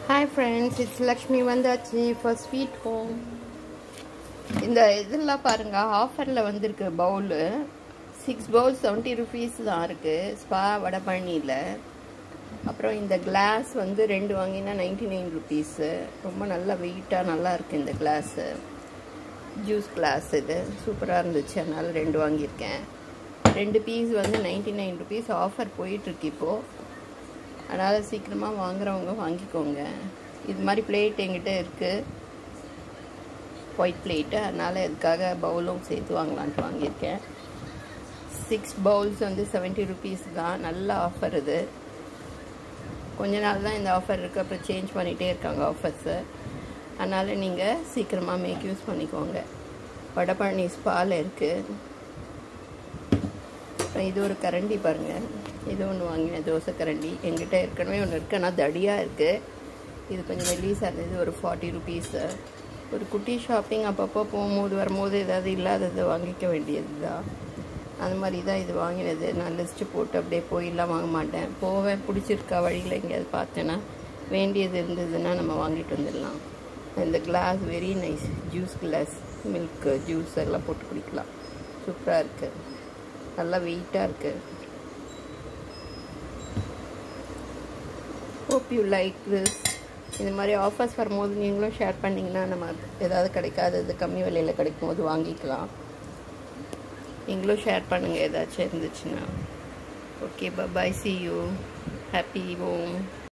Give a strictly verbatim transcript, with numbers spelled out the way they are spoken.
Hi friends, it's Lakshmi Vandachi for Sweet Home. இந்த இதெல்லாம் பாருங்க ஆஃபர்ல வந்திருக்கு bowl six bowl seventy rupees தான் இருக்கு ஸ்பா வடபழனியில். அப்புறம் இந்த கிளாஸ் வந்து ரெண்டு வாங்கினா நைன்டி நைன் ருபீஸ். ரொம்ப நல்லா வெயிட்டாக நல்லா இருக்கு இந்த கிளாஸ். ஜூஸ் கிளாஸ் இது சூப்பராக இருந்துச்சு, அதனால ரெண்டு வாங்கியிருக்கேன். ரெண்டு பீஸ் வந்து நைன்டி நைன் ருபீஸ் ஆஃபர் போயிட்டுருக்கு இப்போது. அதனால் சீக்கிரமாக வாங்குறவங்க வாங்கிக்கோங்க. இது மாதிரி பிளேட் என்கிட்ட இருக்குது, ஒயிட் பிளேட்டு, அதனால் இதுக்காக பவுலும் சேர்த்து வாங்கலான்ட்டு வாங்கியிருக்கேன். சிக்ஸ் பவுல்ஸ் வந்து செவன்ட்டி ருபீஸ் தான். நல்ல ஆஃபர் இது. கொஞ்ச நாள் தான் இந்த ஆஃபர் இருக்குது, அப்புறம் சேஞ்ச் பண்ணிகிட்டே இருக்காங்க ஆஃபர்ஸு. அதனால் நீங்கள் சீக்கிரமாக மேக் யூஸ் பண்ணிக்கோங்க. வடபழனி ஸ்பாவில் இருக்குது. அப்புறம் இது ஒரு கரண்டி பாருங்கள், இது ஒன்று வாங்கினேன், தோசை கரண்டி. எங்கிட்ட ஏற்கனவே ஒன்று இருக்குது, ஆனால் தடியாக இருக்குது. இது கொஞ்சம் மெல்லிஸாக இருந்தது, ஒரு ஃபார்ட்டி ருபீஸு. ஒரு குட்டி ஷாப்பிங் அப்பப்போ போகும்போது வரும்போது ஏதாவது இல்லாதது வாங்கிக்க வேண்டியது தான். அந்த மாதிரி தான் இது வாங்கினது. நான் லிஸ்ட்டு போட்டு அப்படியே போயிடலாம் வாங்க மாட்டேன். போவேன், பிடிச்சிருக்கா வழியில் எங்கேயாவது பார்த்தேன்னா வேண்டியது இருந்ததுன்னா நம்ம வாங்கிட்டு வந்துடலாம். இந்த glass very nice, juice glass, milk juice எல்லாம் போட்டு குடிக்கலாம். சூப்பராக இருக்குது, நல்லா வெயிட்டாக இருக்குது. Hope you like this. இந்த மாதிரி ஆஃபர்ஸ் வரும்போது நீங்களும் ஷேர் பண்ணிங்கன்னா நம்ம ஏதாவது கிடைக்காதது கம்மி விலையில் கிடைக்கும் போது வாங்கிக்கலாம். நீங்களும் ஷேர் பண்ணுங்கள் ஏதாச்சும் இருந்துச்சுன்னா. Okay, bye, see you. Happy home.